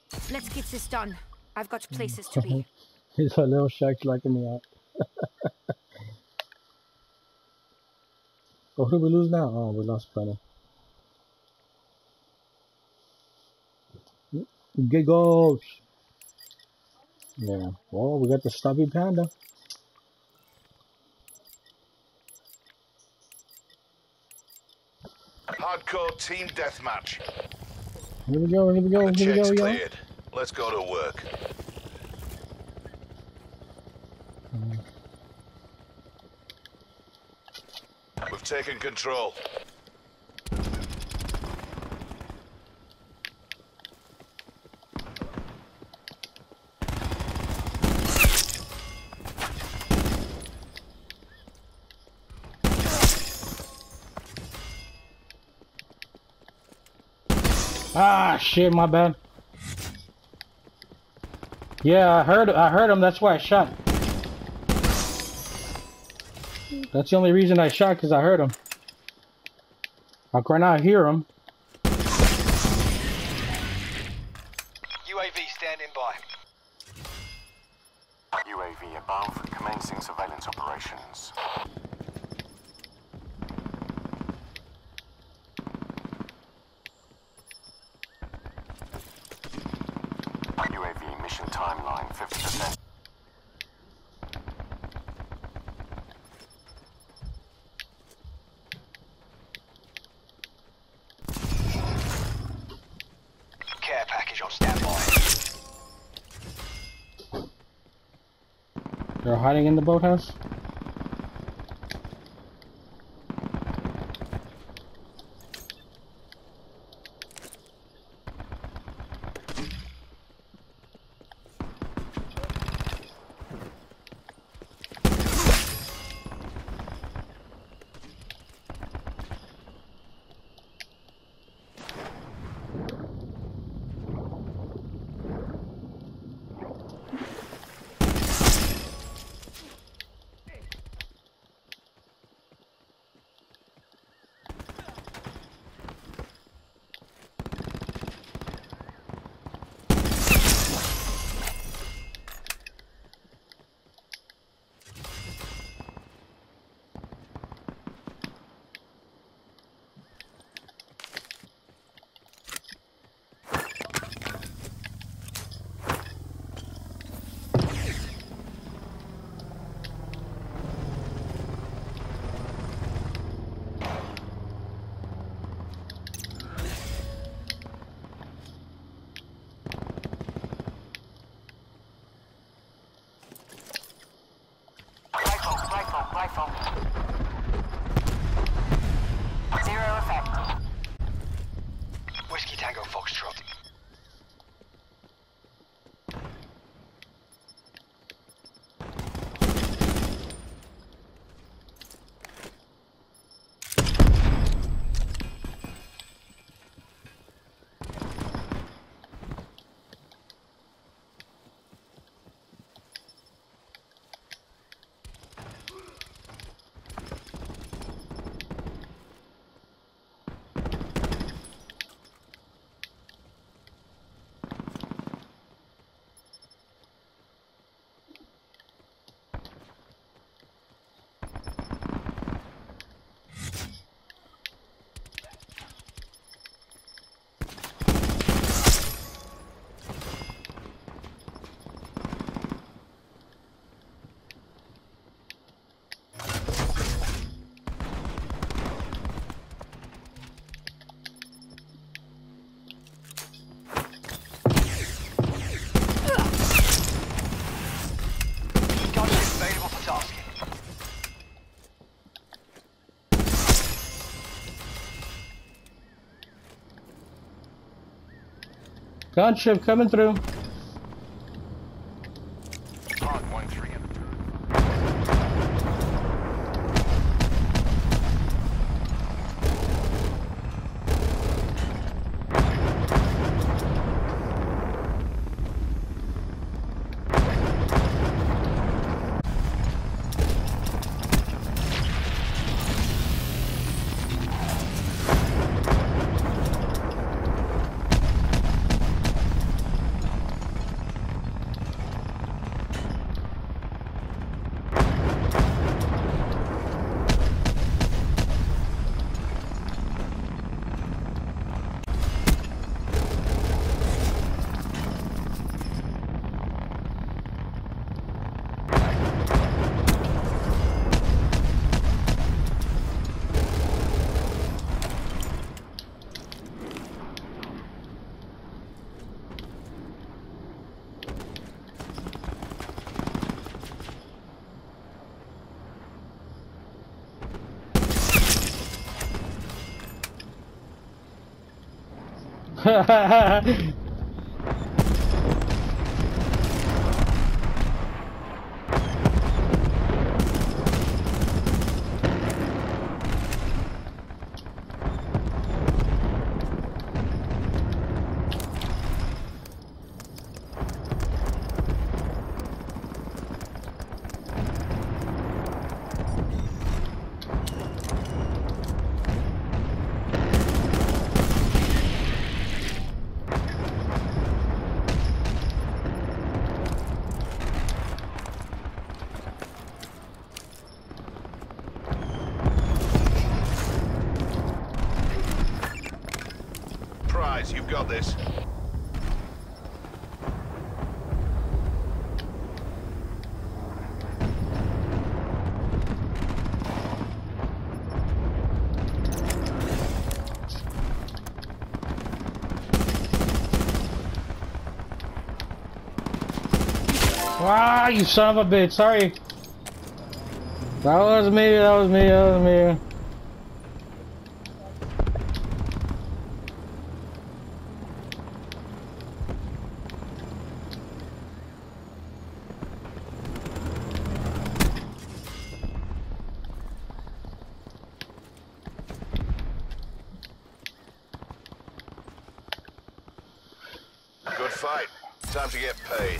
Let's get this done. I've got places to be. He's a little shack's liking me out. Oh, who did we lose now? Oh, we lost Brennan. Giggles! Yeah. Well, we got the stubby panda. Hardcore team deathmatch. Here we go, here we go, The here we check's go, y'all. cleared. Let's go to work. We've taken control. Ah, shit, my bad. Yeah, I heard him, that's why I shot. That's the only reason I shot, because I heard him. I could not hear him. UAV standing by. UAV above, commencing surveillance operations. UAV mission timeline 50%. Care package on standby. They're hiding in the boathouse? Rifle. Zero effect. Whiskey Tango Foxtrot. Gunship coming through. Prize, you've got this. Ah, you son of a bitch. Sorry. That was me. That was me. That was me. Good fight. Time to get paid.